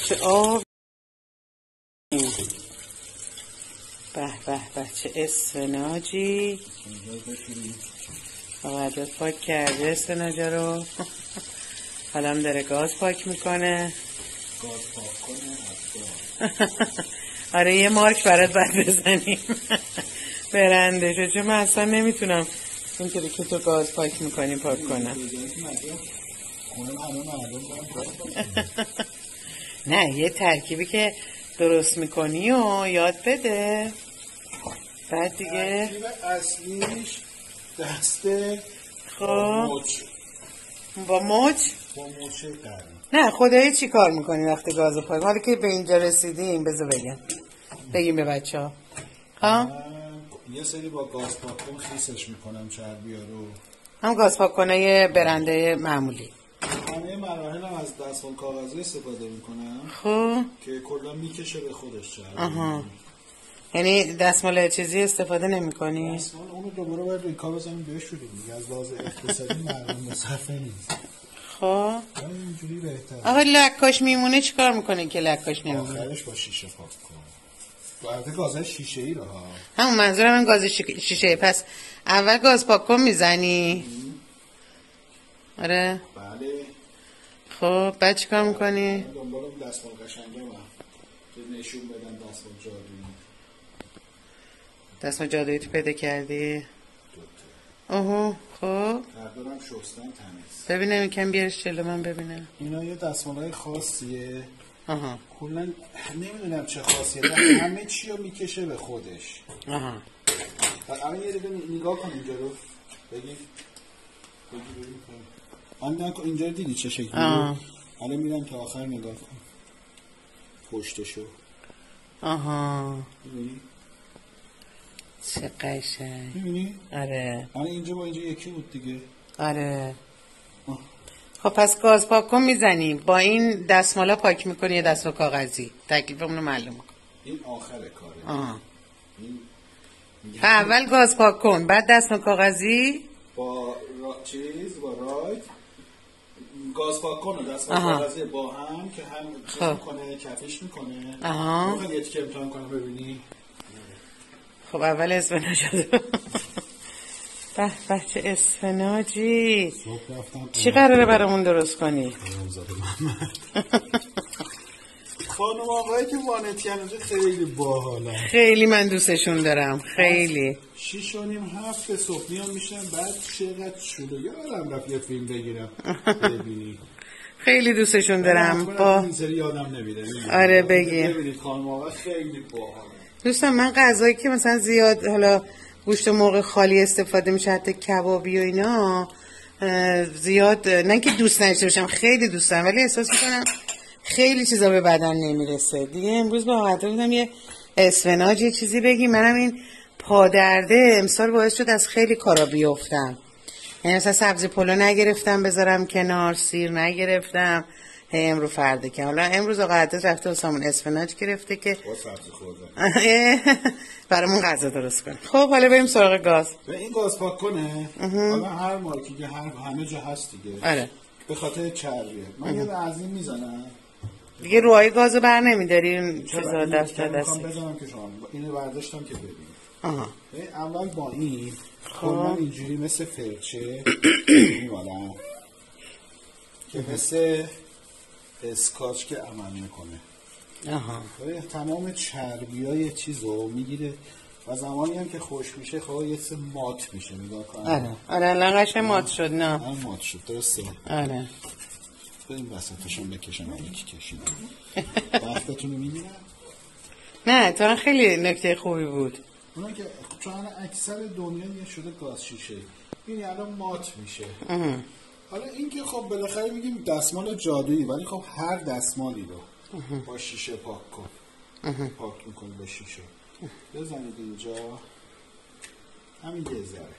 چه آب. به به به چه اسفناجی. آقا پاک کرده اسفناجا رو. حالا هم داره گاز پاک میکنه. گاز پاک کنه. آره یه مارک برات باید بزنیم. برنده شد، چون من اصلا نمیتونم اینطوری که تو گاز پاک میکنی پاک کنم. نه یه ترکیبی که درست میکنی و یاد بده. بعد دیگه ترکیب اصلیش دست موچ. با موچ؟ با موچ قرن. نه خدایی چی کار میکنی وقتی گازو پاک؟ حالا که به اینجا رسیدیم بذار بگیم به بچه ها. یه سری با گاز پاک کن خیسش میکنم چربیا رو. هم گاز پاک کنه یه برنده معمولی. همه مراحل هم از دستمال کاغذی استفاده میکنم. خب که کلا میکشه به خودش چربیا. یعنی دستمال چیزی استفاده نمی کنی؟ دستمال اونو دوباره باید ریکا بزنیم بشوریم دیگه، از لحاظ اقتصادی مردم مصرفه نیست. خب اینجوری بهتره. آخه لکاش میمونه چیکار میکنه که لکاش نمیمونه؟ آخرش با شیشه پاک کن. البته گازهای شیشه ای رو ها. همون منظورم این گاز شیشه ای. پس اول گاز پاک کن میزنی؟ آره بله. خب بعد چیکار میکنی؟ دنبال دستمال قشنگه من که نشون بدم دستمال جادویی. دستمال جادویی تو پیدا کردی؟ اوه خب دارم شستن تمیز. ببینم یکم بیارش جلو من ببینم. اینا یه دستمالای خاصیه. کلا نمیدونم چه خاصیه، همه چی رو میکشه به خودش. الان یه دقیقه نگاه کن اینجا رو. بگی اینجا رو دیدی چه شکلی؟ الان میرم تا آخر نگاه کن پشتشو. ببینی؟ چه قشنگ. میبینی؟ آره الان اینجا با اینجا یکی بود دیگه. آره خب پس گاز پاک کن میزنی، با این دستمالا پاک میکنی یه دستمال کاغذی. تکلیفمون رو معلوم کن. این آخر کاره. اول گاز پاک کن بعد دستمال کاغذی با با رایت گاز پاک کن و دستمال کاغذی با هم که هم چیز میکنه کفش میکنه. میخوای یه تیکه امتحان کنم ببینی. خب اول اسفناج رو به به چه اسفناجی. چی قراره برامون درست کنی؟ خانم آقایی که وانتیان خیلی باحالن. خیلی من دوستشون دارم خیلی. 6:30 7 صبح میام میشن بعد چقدر شده یادم رفت یه فیلم بگیرم ببینی. خیلی دوستشون دارم. با این سری یادم نمیره. آره بگیر. ببینید خانم آقا خیلی باحاله. دوستان من غذایی که مثلا زیاد حالا گوشت موقع خالی استفاده میشه حتی کبابی و اینا زیاد نه که دوست نداشته باشم، خیلی دوست دارم ولی احساس میکنم خیلی چیزا به بدن نمیرسه دیگه. امروز با حضرت بودم یه اسفناج یه چیزی بگیم. منم این پادرده امسال باعث شد از خیلی کارا بیفتم. یعنی مثلا سبزی پلو نگرفتم بذارم کنار، سیر نگرفتم، امروز فرده که حالا امروز آقا حضرت رفته واسمون اسفناج گرفته که با سبزی خورده برامون غذا درست کنه. خب حالا بریم سراغ گاز. به این گاز پاک کنه. حالا هر مارکی که همه جا هست دیگه. آره به خاطر چربیه. من یه از این میزنم دیگه روهای گازو بر نمیداری چیزا دست دستی. بزنم که شما اینو برداشتم که ببینید. اول با این کلا اینجوری مثل فرچه میمالم که مثل اسکاچ که عمل میکنه. تمام چربیای چیزو میگیره و زمانی هم که خوش میشه خب یه چیز مات میشه. نگاه کن. آره الان قشنگ مات شد. نه مات شد درسته. آره این وسطشون بکشم یکی کشیدم. وقتتون رو میگیرم. نه تو خیلی نکته خوبی بود. اونا که چون اکثر دنیا یه شده گاز شیشه این الان مات میشه. حالا این که خب بالاخره میگیم دستمال جادویی ولی خب هر دستمالی رو با شیشه پاک کن. پاک میکنی با شیشه. بزنید اینجا همین یه ذره.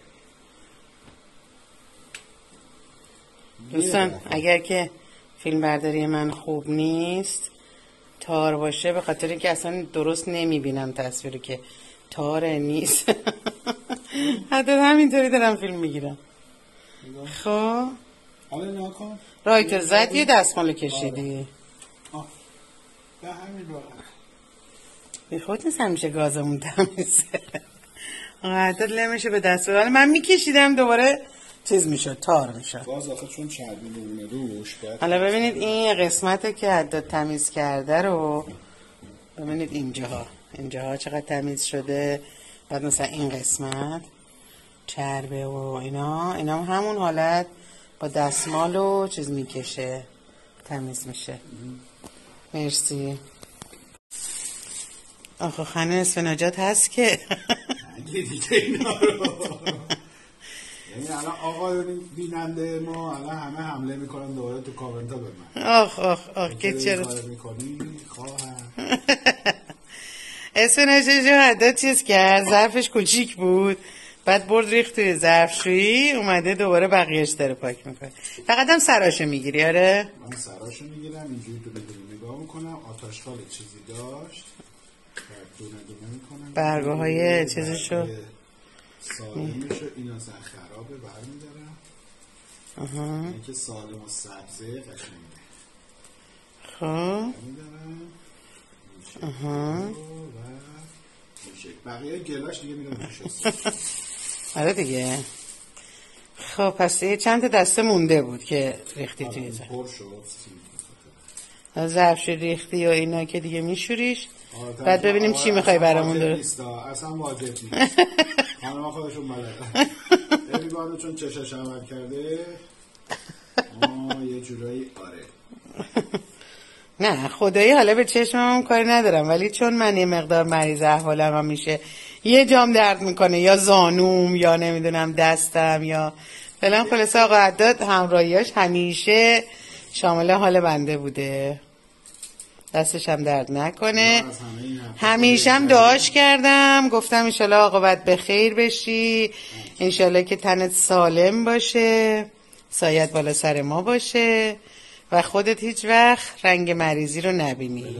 دوستان اگر که فیلم برداری من خوب نیست تار باشه به خاطر اینکه اصلا درست نمیبینم تصویری که تار نیست. حتی همینطوری دارم فیلم میگیرم. خب حالا نکن رایت زد یه دستمال کشیدی. به همین راحت. بی خود نیست همیشه گازمون تمیزه. قدر لمشه به دست بگیرم. من میکشیدم دوباره چیز میشد، تار میشد. باز آخه چون چربی بمونه روش باید. حالا ببینید این قسمت که حداد تمیز کرده رو ببینید اینجاها چقدر تمیز شده. بعد مثلا این قسمت چربه و اینا همون حالت با دستمال و چیز میکشه تمیز میشه. مرسی. آخه خانه اسفناجات هست که دیگه اینا رو یعنی الان آقا بیننده ما الان همه حمله میکنن دوباره تو کامنت ها به من. آخ که چرا کار میکنی خواهم. اسفناجات جو حداد چیز کرد، ظرفش کوچیک بود، بعد برد ریخت توی ظرفشویی، اومده دوباره بقیهش داره پاک میکنه. فقط هم سراشو میگیری؟ آره من سراشو میگیرم اینجوری تو بدونی نگاه میکنم. آتاشخال چیزی داشت دونه میکنم برگه های چیزشو سالمشو این اصلا خرابه برمیدارم. این که سالم و سبزه قشنگه خب میدارم و بقیه گلاش دیگه میرم میشه. آره دیگه. خب پس یه چند تا دسته مونده بود که ریختی توی ظرف ریختی و اینا که دیگه میشوریش. بعد ببینیم چی میخوای برامون داره. اصلا واجب نیست. خانم خودشون بلدن. ایوانو چون چشش عمل کرده یه جورایی آره. نه خدایی حالا به چشمم کاری ندارم، ولی چون من یه مقدار مریض احوالم هم میشه یه جام درد میکنه، یا زانوم یا نمیدونم دستم یا فلان. خلاصه آقا عداد همراهیاش همیشه شامل حال بنده بوده، دستش هم درد نکنه. همیشه هم دعاش کردم، گفتم انشالله عاقبت به خیر بشی، انشالله که تنت سالم باشه، سایت بالا سر ما باشه و خودت هیچ وقت رنگ مریضی رو نبینی.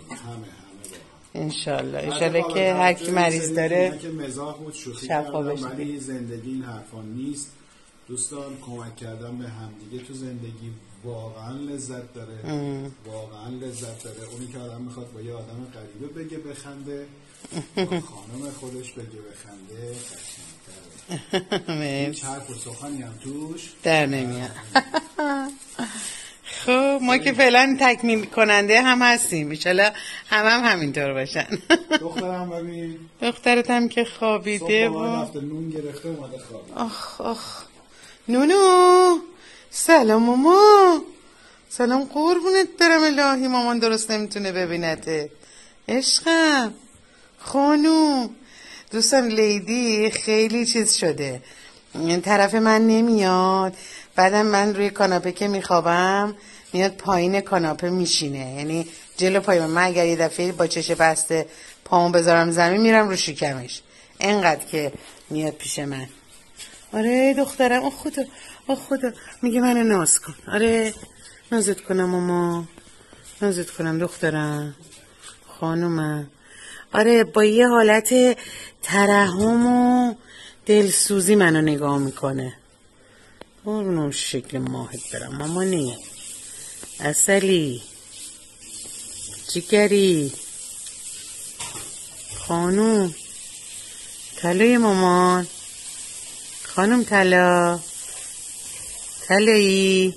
انشالله که هر کی مریض داره شفا بشه. ولی زندگی این حرفا نیست دوستان. کمک کردن به همدیگه تو زندگی واقعا لذت داره. واقعا لذت داره. اونی که آدم میخواد با یه آدم غریبه بگه بخنده، خانم خودش بگه بخنده قشنگ‌تره. هیچ حرف و سخنی هم توش در نمیاد. خب ما که فعلا تکمیل کننده هم هستیم، انشالله هم همینطور باشن. دخترم ببین، دخترت هم که خوابیده و نون گرفته اومده خوابید. آخ نونو سلام ماما. سلام قربونت برم الهی، مامان درست نمیتونه ببینته. عشقم خانوم. دوستان لیدی خیلی چیز شده، این طرف من نمیاد، بعدم من روی کاناپه که میخوابم میاد پایین کاناپه میشینه، یعنی جلو پای من اگر یه دفعه با چش بسته پامو بذارم زمین میرم رو شکمش، انقدر که میاد پیش من. آره دخترم. آه خدا میگه منو ناز کن. آره نازت کنم ماما، نازت کنم دخترم خانومم. آره با یه حالت ترحم و دلسوزی منو نگاه میکنه. اونم شکل ماهت برم مامانی اصلی جگری خانوم طلای مامان. خانوم طلایی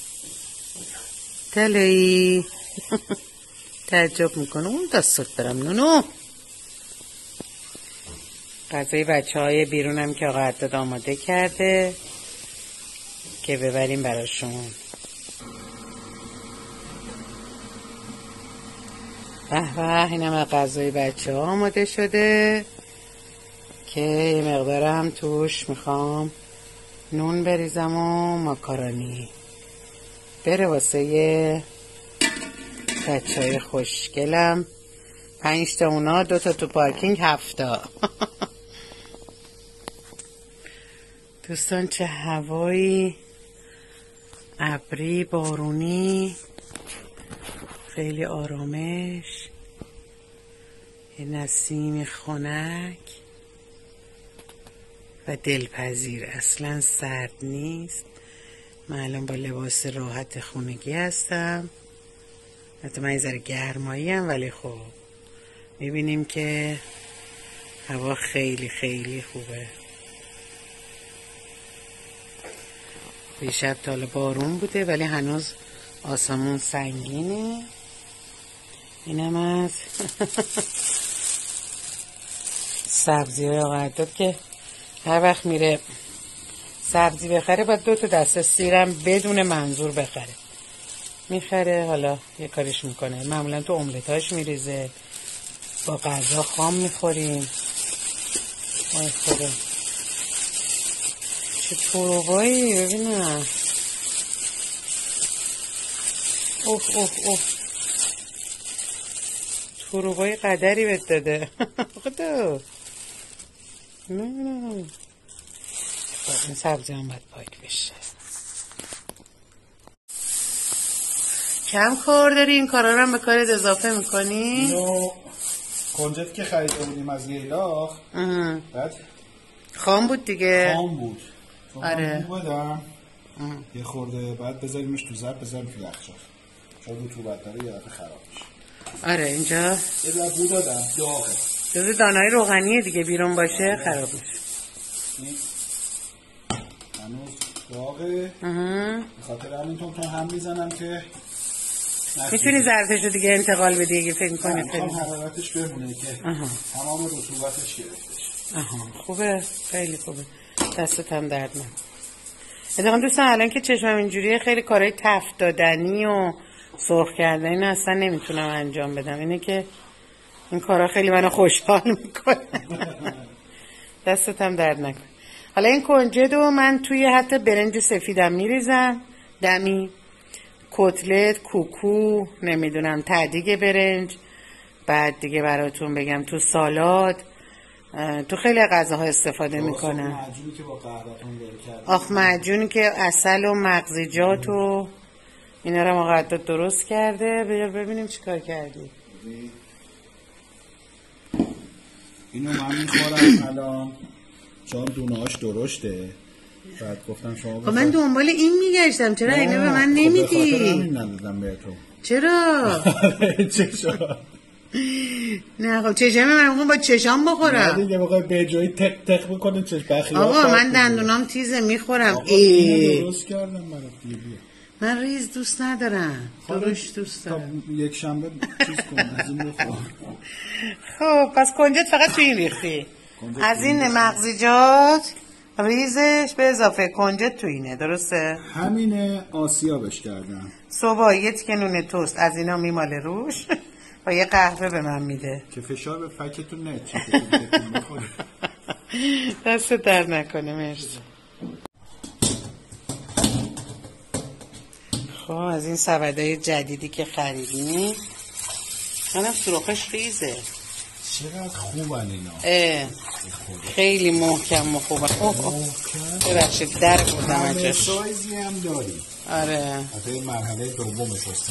تعجب میکنه. اون دستت برم نونو. غذای بچه های بیرونم که آقا عداد آماده کرده که ببریم براشون. به اینم غذای بچه ها آماده شده که یه مقدارم توش میخوام نون بریزم و ماکارونی بره واسه یه بچه های خوشگلم. 5 تا اونا، 2 تا تو پارکینگ، 7 تا. دوستان چه هوایی ابری بارونی، خیلی آرامش، یه نسیم خنک و دلپذیر، اصلا سرد نیست. من الان با لباس راحت خونگی هستم حتی من یه ذره گرمایی هم، ولی خب میبینیم که هوا خیلی خیلی خوبه. دیشب تا حالا بارون بوده ولی هنوز آسمون سنگینه. اینم از سبزی های آقا عداد که هر وقت میره سبزی بخره باید 2 تا دسته سیرم بدون منظور بخره. میخره حالا یه کارش میکنه، معمولا تو املتاش میریزه، با غذا خام میخوریم. آی خدا چه تروبایی ببینم. اوه اوه اوه تروبای قدری بهت داده. خدا نه این سبزی هم باید پاک بشه. کم کار داری این کارا رو هم به کارت اضافه میکنی؟ اینو کنجد که خریده بودیم از ییلاق بعد خام بود دیگه. خام بود. آره بودم یه خورده بعد بذاریمش تو ظرف بذاریم تو یخچال چون رطوبت داره یه دفعه خراب میشه. آره اینجا یه دفعه بود دادم داغه. جزو دانه‌های روغنیه دیگه، بیرون باشه خراب میشه. این هنوز داغه. به خاطر همین تون هم میزنم که میتونی ظرفش رو دیگه انتقال بدی اگه فکر میکنی میخوام حرارتش بمونه که تمام رطوبتش گرفته شه. خوبه خیلی خوبه. دستت هم درد نکنه. اتفاقا دوستان الان که چشمم اینجوریه خیلی کارهای تفت دادنی و سرخ کردنی اصلا نمیتونم انجام بدم. اینه که این کارا خیلی منو خوشحال میکنه. دستت هم درد نکنه. حالا این کنجد رو من توی حتی برنج سفیدم میریزم دمی، کتلت، کوکو، نمیدونم تدیگ برنج، بعد دیگه براتون بگم تو سالاد، تو خیلی غذاها استفاده میکنم. معجونی که با قهوه‌تون ول کردم. آخ معجونی که عسل و مغزیجات و اینا رو مقدد درست کرده. ببینیم چیکار کردی. اینو من میخورم الان چون دونه‌هاش درشته. بعد گفتم شما خب من دنبال این میگشتم چرا اینو به من نمیدی؟ خب همین ندادم بهتون. چرا؟ چشم نه خب چشم من با چشام بخورم. نه دیگه بخوای به جایی تق تق بکنه چشم بخیار. آقا من دندونام تیزه میخورم. درست کردم برات دیگه. من ریز دوست ندارم. درشت دوست دارم. یک شنبه چیز کن از این بخور. خب پس کنجد فقط تو این ریختی. از این مغزیجات ریزش به اضافه کنجد تو اینه، درسته؟ همینه آسیابش کردم. صبح یه تیکه نون توست از اینا میماله روش و یه قهوه به من میده که فشار به فکتون نه دست در نکنه. مرسی. خب از این سبدای جدیدی که خریدیم منم سروخش ریزه. چقدر خوبن اینا. خیلی محکم و خوبه. ببخشید در بودم همه سایزی هم داری. آره حتی مرحله دومش هستن.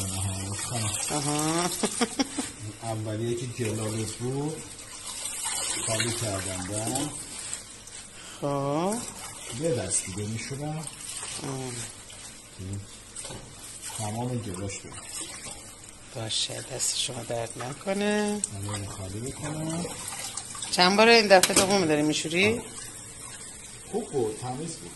اولیه که گلالت بود خالی کردم. خب یه دست دیگه میشورم تمام گلاش بود. باشه دست شما درد نکنه. من خالی بکنم. چند بار این دفعه دوم داری میشوری؟ خوب بود، تمیز بود.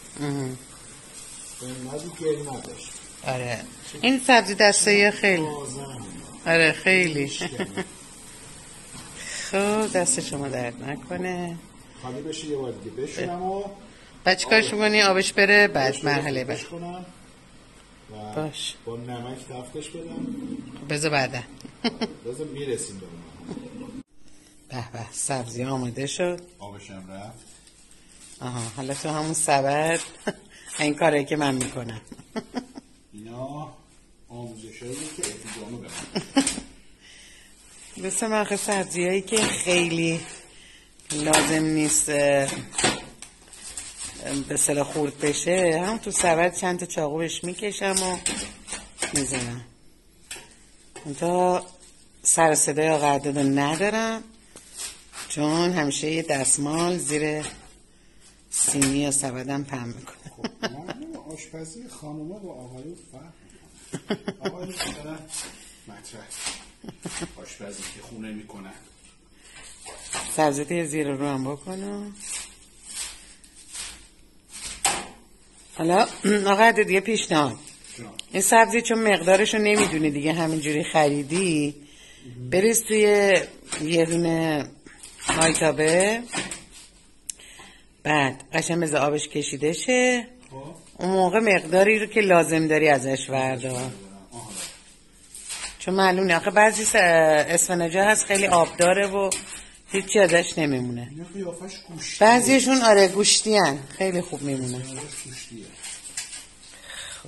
نزدیک گل نداشت. آره این سبزی دسته خیلی آره خیلی. خب دست شما درد نکنه. خالی بشه یه بار دیگه بشونم و بعد چیکارش می‌کنی؟ آبش بره بعد مرحله بعد باش با نمک تفتش بدم. بذار بعدا بذار میرسیم به به به سبزی آماده شد. آبشم رفت. حالا تو همون سبد این کاری که من میکنم. اینا آموزشایی که ادامه بدم. مثل من سبزیایی که خیلی لازم نیست به صلاح خورد بشه هم تو سبد چند تا چاقو بهش میکشم و میزنم. تا سر صدای آقا عدد ندارم چون همیشه یه دستمال زیر سینی یا سبدم پهن میکنه. خب آشپزی خانوما با آقایون فرق میکنه. آقایون مطرح آشپزی که خونه میکنن. سبزیت زیر رو هم بکنم. حالا آقا دیگه پیشنهاد، این سبزی چون مقدارشو نمیدونی دیگه همینجوری خریدی، بریز توی یه دونه مایتابه، بعد قشنگ بذار آبش کشیده شه، اون موقع مقداری رو که لازم داری ازش وردار، چون معلومه آخه بعضی اسفناجا هست خیلی آب داره و هیچی ازش نمیمونه. بعضیشون آره گوشتی هن. خیلی خوب میمونه. خب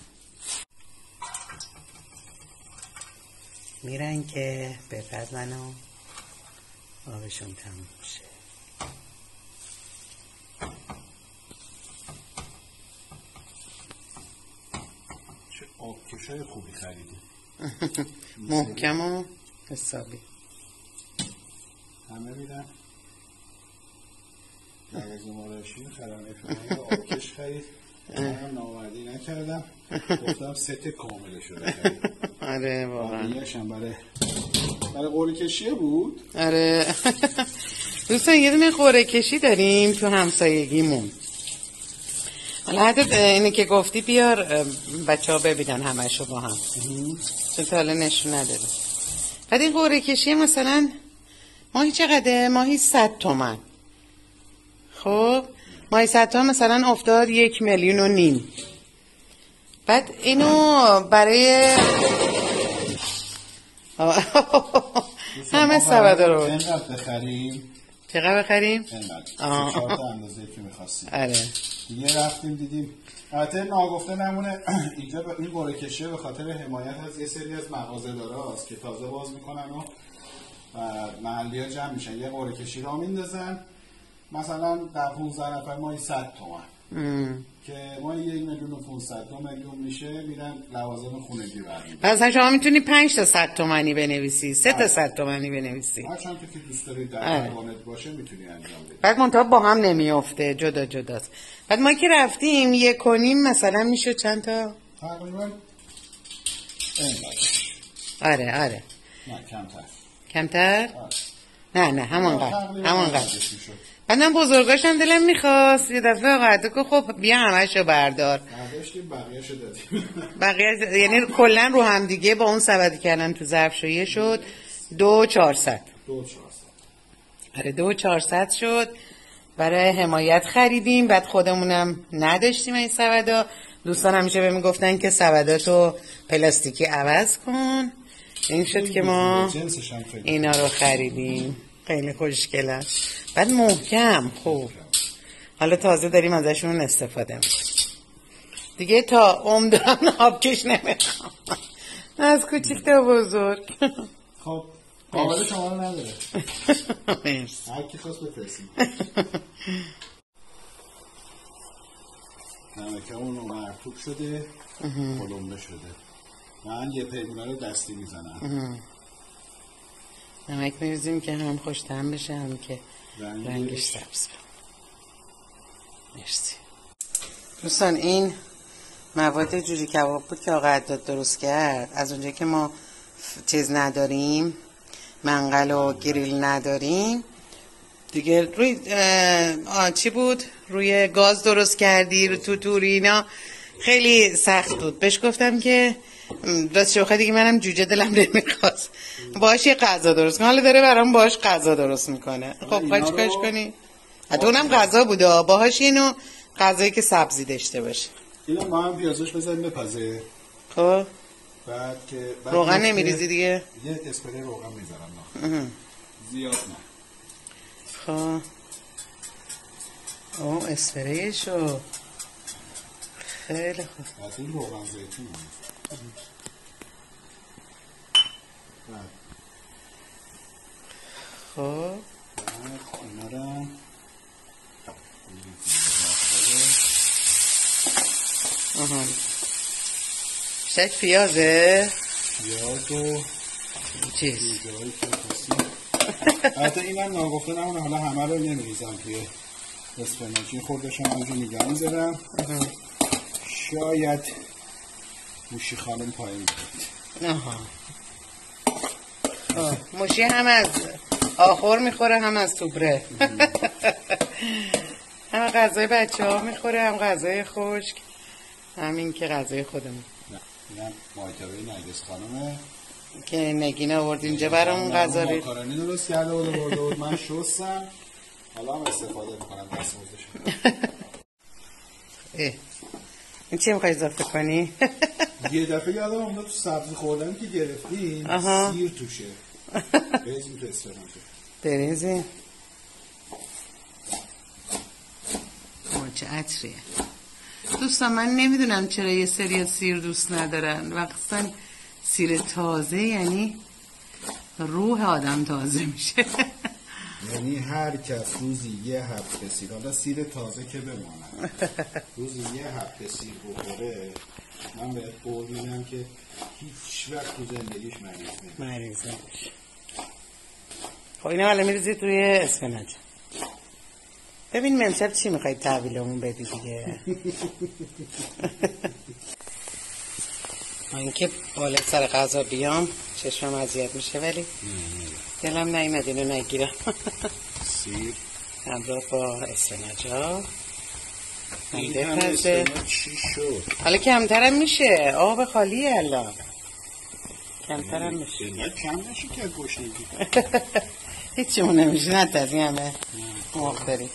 میرن که بپزن و آبشون تموم شه. چه آبکشای خوبی خریدی. محکم و حسابی همه میرن نوازی مراشی خرم افرمایی آبکش خرید. من نامردی نکردم، گفتم ست کاملش رو خرید. آره واقعا باقیه‌شم برای قرعه کشیه بود. آره دوستان یه دونه قرعه کشی داریم تو همسایگیمون. حالا حتی اینه که گفتی بیار بچه ها ببینن همشو با هم، چون تا حالا نشون نداریم. بعد این قرعه کشی مثلا ماهی چقدره؟ ماهی 100 تومن. خب ماهی 100 تومن مثلا افتاد 1,5 میلیون. بعد اینو برای همه سبدا رو اینقدر بخریم. چقدر بخریم؟ اینقدر 4 تا اندازه که می‌خواستیم. آره دیگه رفتیم دیدیم. البته ناگفته نمونه اینجا این قرعه کشی به خاطر حمایت از یه سری از مغازه‌داراست که تازه باز میکنن و محلی‌ها جمع میشن، یه قرعه کشی را میندازن، مثلا در 15 نفر ماهی 100 تومن که ماهی 1,500,000 2 میلیون میشه، میرن لوازم خونگی برمی‌دارن. پس شما میتونی 5 تا 100 تومانی بنویسی، 3 تا 100 تومانی بنویسی. هر چند تا که دوست داری در توانت باشه میتونی انجام بدی. بعد منتها با هم نمیافته، جدا جداست. بعد ما که رفتیم 1,5 مثلا میشه چند تا؟ تقریبا آره نه کمتر. کمتر؟ نه همانقدر. بعد من بزرگاشم دلم میخواست یه دفعه آقا که خب بیا همشو بردار. بقیه‌شو دادیم. بقیه یعنی کلا رو هم دیگه با اون سبد کردن تو ظرفشویی شد 2,400. 2,400. آره 2,400 شد. برای حمایت خریدیم. بعد خودمونم نداشتیم این سبدا. دوستان همیشه بهم میگفتن که سبداتو پلاستیکی عوض کن. این شد که ما اینا رو خریدیم. خیلی خوشگله. بعد محکم خوب. حالا تازه داریم ازشون استفاده میکنیم. دیگه تا عمدن آبکش نمیخوام. از کوچیک تا بزرگ. خب قابل شما رو نداره. مرسی. هر کی خواست بفرستیم. نمکه اون مرطوب شده، قلمبه شده. من یه پیمونه رو دستی میزنم. نمک میریزیم که هم خوش طعم بشه هم که رنگش سبز. مرسی. دوستان این مواد جوجه کباب بود که آقا عداد درست کرد. از اونجایی که ما چیز نداریم، منقل و گریل نداریم دیگه، روی چی بود؟ روی گاز درست کردی، رو توتوری اینا خیلی سخت بود. بهش گفتم که راست شوخه دیگه منم جوجه دلم نمیخواست باهاش یه غذا درست کنم. حالا داره برام باهاش غذا درست میکنه. خب خواهی چکارش کنی؟ حتی اونم غذا بوده باهاش اینو غذایی که سبزی داشته باشه. اینو ما هم پیازش بذاریم بپزه. خب بعد که روغن نمیریزی دیگه؟ یه اسپری روغن میذارم زیاد نه. خب او اسپریشو خیلی خوب. بعد این روغن زیتون خب اینا رو شک پیازه؟ پیاز و چیز جایی که کسی حتی این هم ناگفته نمونه. حالا همه رو نمیریزم توی اسفناجی، خوردشم همونجا نگه میذارم. شاید موشی خانم پایین بود. موشی هم از آخر میخوره هم از توبره. هم غذای بچه ها میخوره هم غذای خشک، همین که غذای خودمون. اینم مایتابه نرگس خانمه که نگین آورد اینجا برامون غذا رو. ماکارونی درست کرده بود من شستم، حالا هم استفاده میکنم دستموزش. این چی میخوای اضافه کنی؟ یه دفعه یادم اومد تو سبزی خوردن که گرفتیم سیر توشه. بریزیم تو اسفناجه. بریزیم. چه عطریه. دوستان من نمیدونم چرا یه سری سیر دوست ندارن. وقتا سیر تازه یعنی روح آدم تازه میشه. یعنی هر کس روزی یه هفته سیر، حالا سیر تازه که بماند، روزی یه هفته سیر بخوره، من بهت قول میدم که هیچ وقت تو زندگیش مریض نمیشه. خب اینو حالا میریزید روی اسفناج. ببینیم امشب چی میخواید تحویلمون بدی دیگه. من که بالا سر غذا بیام چشمم اذیت میشه، ولی دلم نیومد اینو نگیرم. سیر همراه با اسفناجا این همه اسفناج چی شد؟ حالا کمترم میشه، آب خالیه الان کمترم میشه. نه کم نشه که گشنگی. هیچیمون نمیشه، نه از این همه موقع داریم.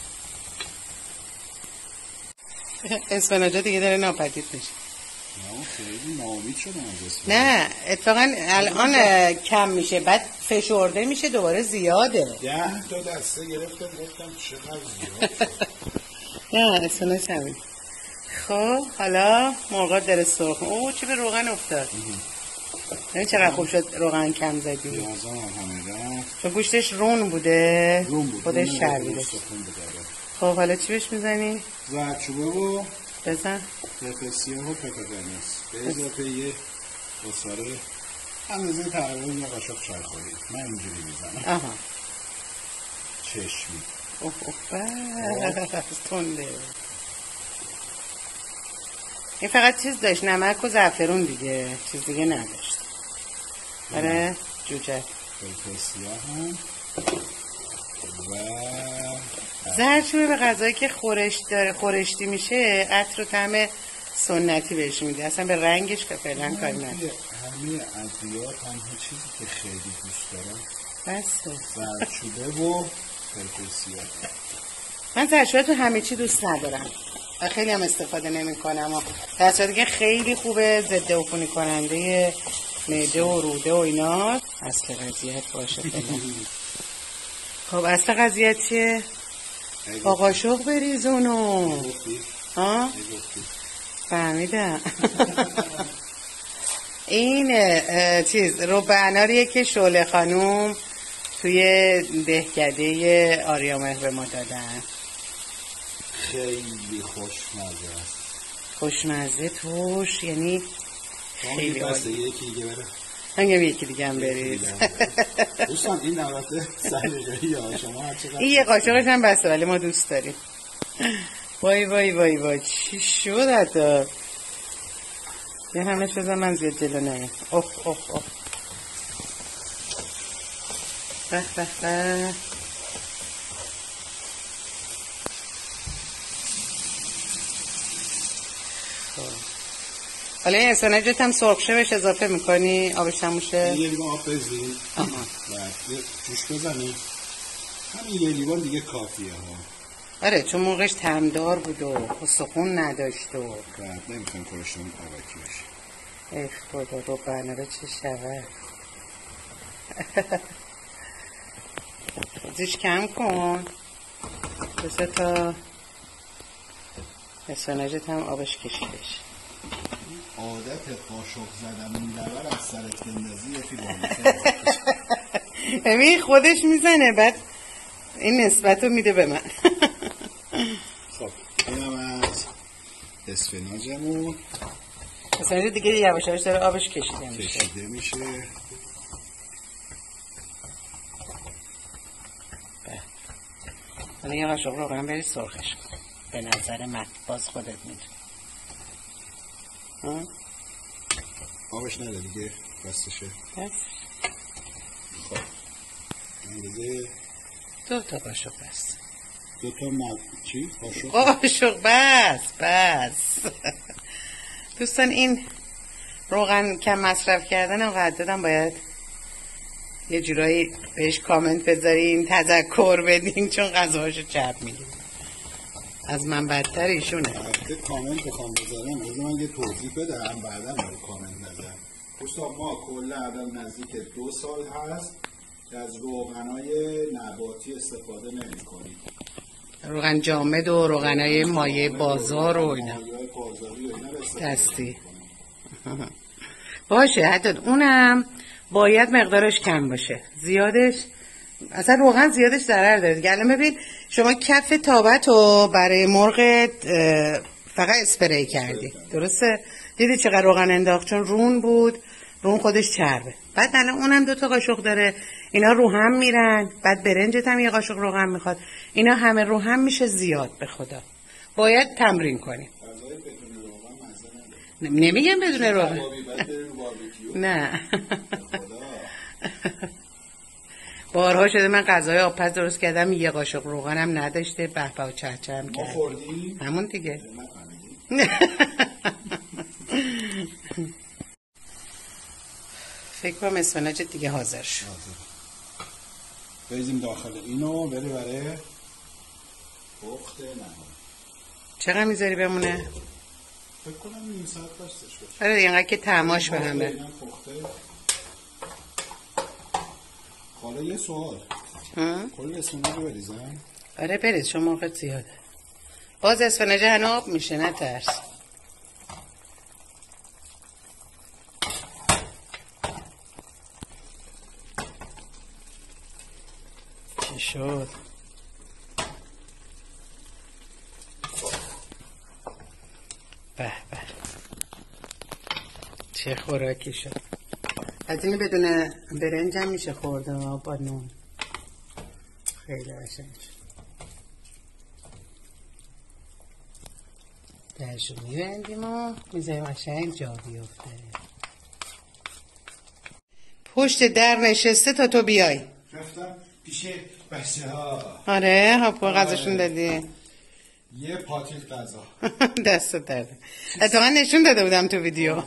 اسفناجا دیگه داره ناپدید میشه. نه خیلی ناامید شدم از اسفناج. نه اتفاقا الان کم میشه، بعد فشرده میشه دوباره زیاده. 10 تا دسته گرفتم چقدر زیاد. نه اسفناج همین. خب حالا مرغات داره سرخ. اوه چه به روغن افتاد. ببین چقدر خوب شد روغن کم زدی. یازم هم همه رفت. چون گوشتش رون بوده. رون بود. خودش شربیده. خب حالا چی بهش میزنی؟ زردچوبه و بزن. پپر سیاه و پپر قرمز. به اضافه یه بساره اندازه تقریبا یه قاشق چای خوری. من اینجوری میزنم. آها. چشمی. اوه تنده. این فقط چیز داشت، نمک و زعفرون دیگه، چیز دیگه نداشت. آره جوجه. پپر سیاه هم و زردچوبه به غذایی که خورشتی میشه عطر و طعم سنتی بهش میده، اصلا به رنگش که فعلا کاری نداره. همه ادویات هم چیزی که خیلی دوست دارم بسه زردچوبه و پپر سیاه. من زردچوبه تو همه چی دوست ندارم، خیلی هم استفاده نمی کنم. در صورتی که خیلی خوبه، ضد عفونی کننده معده و روده و اینا. اصل قضیت باشه فعلا. خب اصل قضیت چیه؟ با قاشق بریزونو. ها؟ فهمیدم. این چیز رب اناریه که شعله خانوم توی دهکده آریامهر به ما دادن. خیلی خوشمزه است. خوشمزه توش یعنی خیلی عالی. یکی دیگه بره. هنگام یکی دیگه هم بریز. دوستان این نوبت سلیقه‌ای ها شما هر چقدر این یه قاشقش هم بسته ولی ما دوست داریم. وای وای وای وای چی شد حتی یه همه شده من زیاد جلو نیم. اوه اوه اوه به به به. حالا این اسفناجت هم سرخ شه بهش اضافه میکنی، آبش هم میشه. یه لیوان آب بزنی بعد جوش بزنی، همین یه لیوان دیگه کافیه ها. آره چون موقعش طعمدار بود و سخون نداشت و بعد نمیخوایم کلشتون آبکی بشه. ای خدا رو بناره چه شود. زیش کم کن بسه تا اسفناجت هم آبش کشیدش. عادت قاشق زدن این لبر از سرت بندازی یکی ببین خودش میزنه بعد این نسبت رو میده به من. خب اینم از اسفناجمون. اسفناج دیگه یواش یواش داره آبش کشیده میشه. حالا یه قاشق روغن بری سرخش کن. به نظر من باز خودت میدونی. آبش نده دیگه بستشه. خب اندازه 2 تا قاشق بس. 2 تا چی؟ قاشق بس. دوستان این روغن کم مصرف کردن و قدردم باید یه جورایی بهش کامنت بذارین، تذکر بدین، چون غذاهاشو چرب میگیم. از من بدتر ایشونه. البته کامنت بخوام بذارم از من یه توضیح بدم بعدا رو کامنت نذارم. دوستان ما کلا الان نزدیک 2 سال هست که از روغنای نباتی استفاده نمی‌کنیم. روغن جامد و روغنای مایع بازار و اینا. مایع بازاری و اینا رو استفاده دستی. باشه حتی اونم باید مقدارش کم باشه. زیادش اصلا روغن زیادش ضرر داره. دیگه الان ببین شما کف تابت رو برای مرغ فقط اسپری کردی، درسته؟ دیدی چقدر روغن انداخت؟ چون رون بود، رون خودش چربه. بعد الان اونم 2 تا قاشق داره، اینا رو هم میرن. بعد برنجت هم یه قاشق روغن میخواد، اینا همه رو هم میشه زیاد. به خدا باید تمرین کنیم. نمیگم بدون روغن، نه. بارها شده من غذای آبپز درست کردم، یه قاشق روغنم نداشته، به و چهچه هم کرد. خوردی؟ همون دیگه. فکر کنم اسفناج دیگه حاضر شد. بریزیم داخل اینو بری برای پخت نهایی. چقدر میذاری بمونه؟ فکر کنم نیم ساعت بستش باشه. آره دیگه اینقدر که طعماش به هم بره. حالا یه سوال، کل اسفناج رو بریزم؟ آره بریز، چون مرغت زیاده. باز اسفناج هنو آب میشه، نه ترس. چی شد؟ به به چه خوراکی شد. از اینو بدون برنج هم میشه خورده با نون. خیلی قشنگ شد. درشو میبندیم و میذاریم قشنگ جا بیفته. پشت در نشسته تا تو بیای. رفتم پیش بچه ها. آره هاپو غذاشون دادی. یه پاتیل غذا. دست درده. اتفاقا نشون داده بودم تو ویدیو.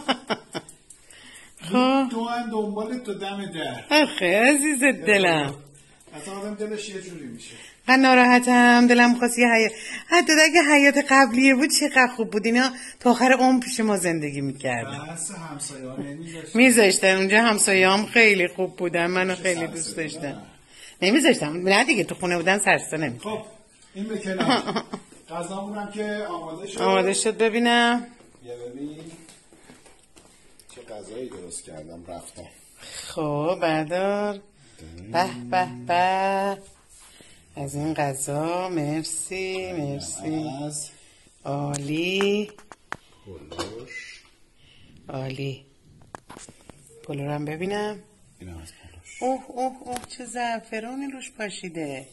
خب تو هم دنبال تو دم در. آخه عزیز دلم. اصلا آدم دلش یه جوری میشه. من ناراحتم، دلم خواست یه حیات، حتی اگه حیات قبلیه بود چقدر خوب بود. اینا تا آخر عمر پیش ما زندگی میکردن. بس همسایه ها میذاشتن اونجا. همسایه هم خیلی خوب بودن، منو خیلی دوست داشتن. نمیذاشتم، نه دیگه تو خونه بودن سرسته نمیکنم. خب این به کنار. غذامون هم که آماده شد. آماده شد. ببینم یه ببین چه غذایی درست کردم رفتم. خب بردار. به به به از این غذا. مرسی مرسی. عالی پلوش. عالی. پلو رو هم ببینم. اینم از پلوش. اوه اوه اوه چه زعفرانی روش پاشیده.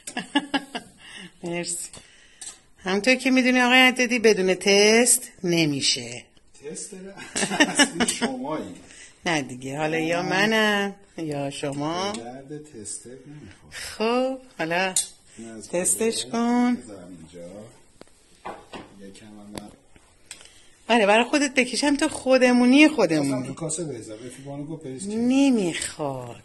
مرسی. همونطور که میدونی آقای عددی بدون تست نمیشه. تست اصلی شمایی. نه دیگه، حالا یا منم یا شما. درد تست نمیخواد. خب حالا تستش کن. بذارم اینجا. یکم هم آره برای خودت بکشم تو خودمونی. اصلا تو کاسه بریزم. افیبانو گو پریز چی؟ نمیخواد.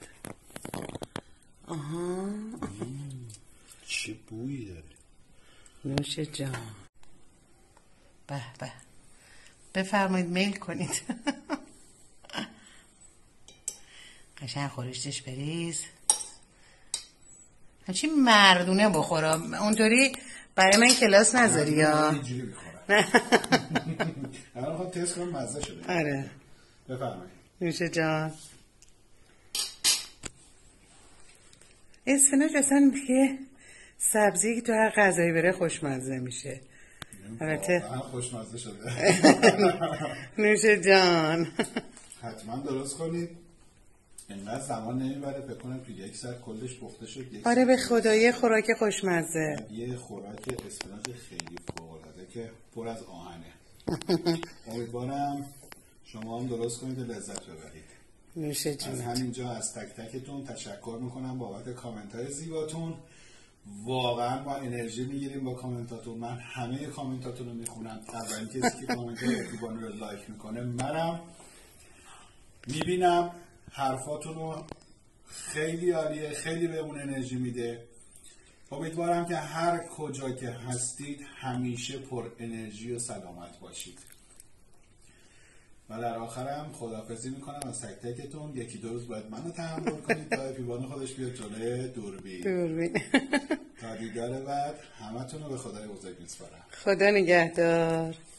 آها چه بویی داره. نوش جان. به به. بفرمایید میل کنید. قشنگ خورشتش بریز. همچی مردونه بخورم. اونطوری برای من کلاس نذاری یا اینجوری میخورم. الان خواهم تست کنم مزه شده. آره بفرمایید. نوش جان. اسفناج اصلا یه سبزی که تو هر غذایی بره خوشمزه میشه. البته خوشمزه شده. نوش جان. حتما درست کنید. اینقدر زمان نمیبره. فکر کنم تو 1 ساعت کلش پخته شد. آره به خدای خوراک خوشمزه. یه خوراک اسفناج خیلی فوق‌العاده که پر از آهنه. امیدوارم شما هم درست کنید و لذت ببرید. نوش از جونت. همینجا از تک تکتون تشکر میکنم بابت کامنت های زیباتون. واقعا ما انرژی میگیریم با کامنتاتون. من همه کامنتاتون رو میخونم. اولین کسی که کامنت رفیقانو رو لایک میکنه منم. میبینم حرفاتون رو، خیلی عالیه، خیلی بهمون انرژی میده. امیدوارم که هر کجا که هستید همیشه پر انرژی و سلامت باشید. و در آخرم خداحافظی میکنم از تک تکتون. یکی دو روز باید منو تحمل کنید تا اپیبان خودش بیاد جلوی دوربین. تا دیدار بعد همتون رو به خدای بزرگ میسپارم. خدا نگهدار.